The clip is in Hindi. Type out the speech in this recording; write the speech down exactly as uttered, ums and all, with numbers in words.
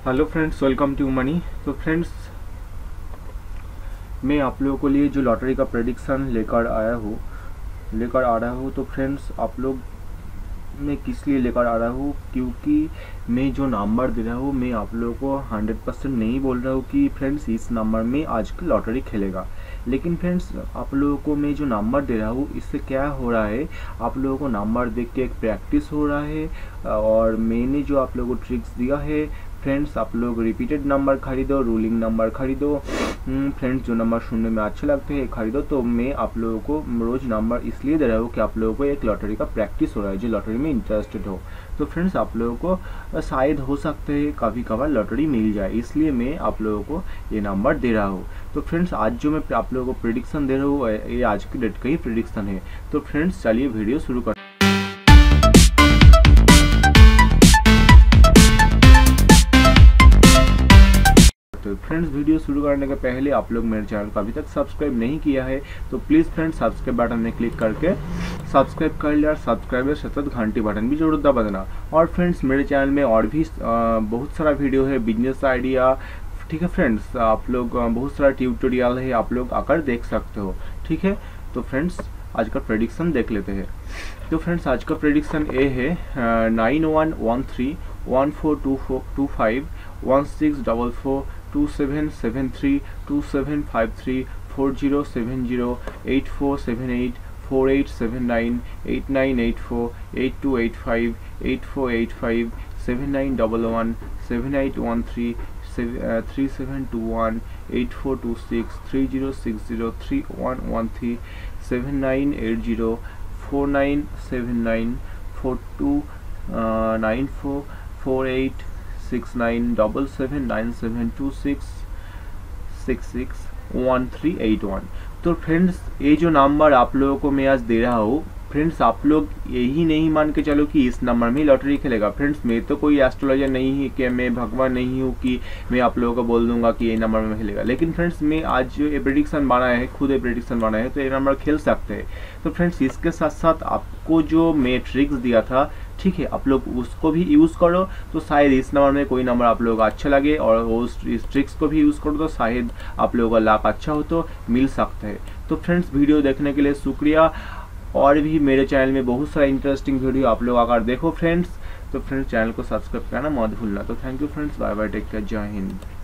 Hello friends, welcome to money. तो फ्रेंड्स, मैं आप लोगों के लिए जो लॉटरी का प्रेडिक्शन लेकर आया हूँ लेकर आ रहा हूँ तो फ्रेंड्स, आप लोग मैं किस लिए लेकर आ रहा हूँ, क्योंकि मैं जो नंबर दे रहा हूँ मैं आप लोगों को हंड्रेड परसेंट नहीं बोल रहा हूँ कि फ्रेंड्स इस नंबर में आज की लॉटरी खेलेगा। लेकिन फ्रेंड्स, आप लोगों को मैं जो नंबर दे रहा हूँ इससे क्या हो रहा है, आप लोगों को नंबर देख के एक प्रैक्टिस हो रहा है। और मैंने जो आप लोगों को ट्रिक्स दिया है फ्रेंड्स, आप लोग रिपीटेड नंबर खरीदो, रूलिंग नंबर खरीदो फ्रेंड्स, जो नंबर सुनने में अच्छे लगते हैं खरीदो। तो मैं आप लोगों को रोज नंबर इसलिए दे रहा हूँ कि आप लोगों को एक लॉटरी का प्रैक्टिस हो रहा है, जो लॉटरी में इंटरेस्टेड हो। तो फ्रेंड्स, आप लोगों को शायद हो सकते हैं कभी कभार लॉटरी मिल जाए, इसलिए मैं आप लोगों को ये नंबर दे रहा हूँ। तो फ्रेंड्स, आज जो मैं आप लोगों को प्रेडिक्शन दे रहा हूँ ये आज की डेट का ही प्रेडिक्शन है। तो फ्रेंड्स, चलिए वीडियो शुरू कर। तो फ्रेंड्स, वीडियो शुरू करने के पहले आप लोग मेरे चैनल को अभी तक सब्सक्राइब नहीं किया है तो प्लीज़ फ्रेंड्स सब्सक्राइब बटन में क्लिक करके सब्सक्राइब कर लिया। सब्सक्राइब के साथ घंटी बटन भी जरूर दबा देना। और फ्रेंड्स, मेरे चैनल में और भी आ, बहुत सारा वीडियो है, बिजनेस आइडिया, ठीक है फ्रेंड्स, आप लोग बहुत सारा ट्यूटोरियल है, आप लोग आकर देख सकते हो, ठीक है। तो फ्रेंड्स, आज का प्रेडिक्शन देख लेते हैं। तो फ्रेंड्स, आज का प्रेडिक्शन ए है nine one one three one four two four two five one six double four two seven seven three two seven five three four zero seven zero eight four seven eight four eight seven nine eight nine eight four eight two eight five eight four eight five seven nine double one seven eight one three three seven two one eight four two six three zero six zero three one one three seven nine eight zero four nine seven nine four two nine four four eight six nine double seven nine seven two six six six one three eight one. तो फ्रेंड्स, ये जो नंबर आप लोगों को मैं आज दे रहा हूँ फ्रेंड्स, आप लोग यही नहीं मान के चलो कि इस नंबर में लॉटरी खेलेगा। फ्रेंड्स, मैं तो कोई एस्ट्रोलॉजर नहीं है कि मैं भगवान नहीं हूँ कि मैं आप लोगों को बोल दूंगा कि ये नंबर में खेलेगा। लेकिन फ्रेंड्स, मैं आज जो ये प्रेडिक्शन बनाया है, खुद ये प्रेडिक्शन बनाया है, तो ये नंबर खेल सकते हैं। तो फ्रेंड्स, इसके साथ साथ आपको जो मैं ट्रिक्स दिया था, ठीक है, आप लोग उसको भी यूज़ करो तो शायद इस नंबर में कोई नंबर आप लोगों को अच्छा लगे, और उस इस ट्रिक्स को भी यूज़ करो तो शायद आप लोगों का लाभ अच्छा हो तो मिल सकता है। तो फ्रेंड्स, वीडियो देखने के लिए शुक्रिया। और भी मेरे चैनल में बहुत सारा इंटरेस्टिंग वीडियो आप लोग अगर देखो फ्रेंड्स, तो फ्रेंड्स चैनल को सब्सक्राइब करना मत भूलना। तो thank you friends, bye bye, take care, जय हिंद।